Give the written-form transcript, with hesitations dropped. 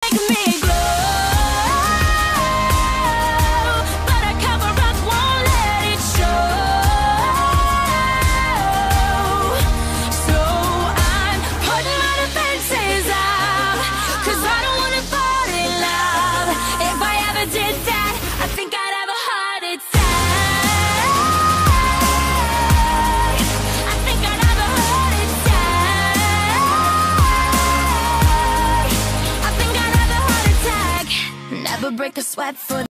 make me glow, but I cover up, won't let it show. So I'm putting my defenses up, 'cause I don't wanna fall in love. If I ever did that, I think I'd have a heart attack. I think I'd have a heart attack. I think I'd have a heart attack. Never break a sweat for